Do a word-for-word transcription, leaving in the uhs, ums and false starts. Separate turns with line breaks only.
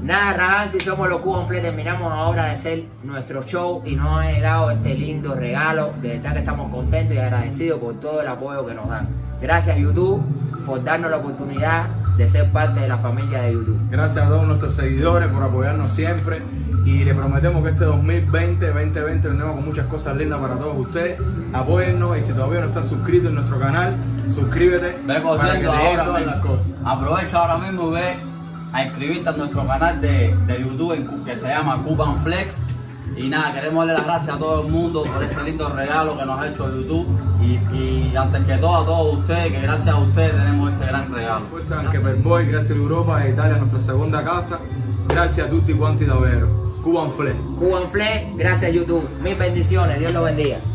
Nada, Ragazzi, somos los Cuban Flex. Terminamos ahora de hacer nuestro show y nos ha llegado este lindo regalo. De verdad que estamos contentos y agradecidos por todo el apoyo que nos dan. Gracias, YouTube, por darnos la oportunidad de ser parte de la familia de YouTube.
Gracias a todos nuestros seguidores por apoyarnos siempre. Y le prometemos que este dos mil veinte, veinte veinte vendremos con muchas cosas lindas para todos ustedes. Apóyennos y si todavía no estás suscrito en nuestro canal, suscríbete.
Ve
para que te
corriendo
lleguen
ahora
todas
mismo.
las cosas.
Aprovecha ahora mismo y ve a inscribirte a nuestro canal de, de YouTube en- que se llama Cuban Flex. Y nada, queremos darle las gracias a todo el mundo por este lindo regalo que nos ha hecho YouTube. Y, y antes que todo, a todos ustedes, que gracias a ustedes tenemos este gran regalo.
Fuerza anche per voi, grazie all'Europa e Italia, nuestra segunda casa. Gracias a tutti quanti davvero. Cuban Flex.
Cuban Flex, gracias, YouTube. Mil bendiciones, Dios los bendiga.